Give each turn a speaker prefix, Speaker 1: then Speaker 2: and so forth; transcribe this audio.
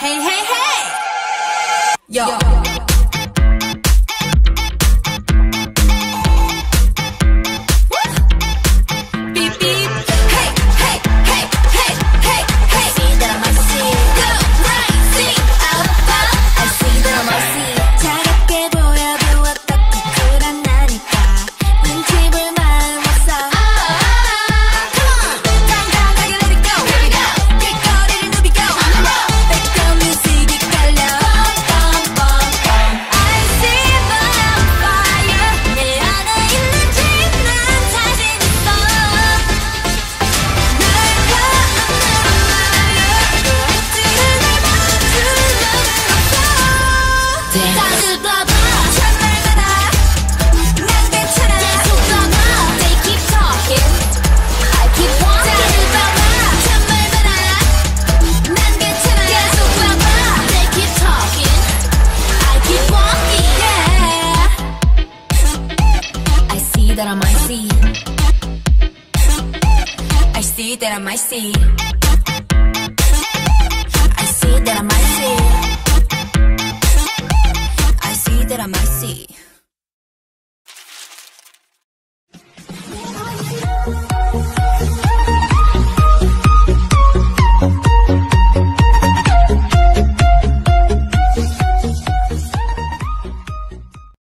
Speaker 1: Hey, hey, hey! Yo. Beep, beep. Hey, hey, hey, hey, hey, hey. See that I might see. Go, right, see, out, out. I see that I might see. 차갑게 보여도 어떻게 불안하니까 눈치볼 마음 없어. Come on, 당당하게 let it go. 길거리를 누비고 백도 뮤직이 깔려. I see fire, fire. 내 안에 있는지 난 자신 있어. 날 다들 봐봐 참말마다 난 괜찮아 계속 봐봐 They keep talking I keep walking 다들 봐봐 참말마다 난 괜찮아 계속 봐봐 They keep talking I keep walking Yeah I see that I might see I see that I might see I see that I might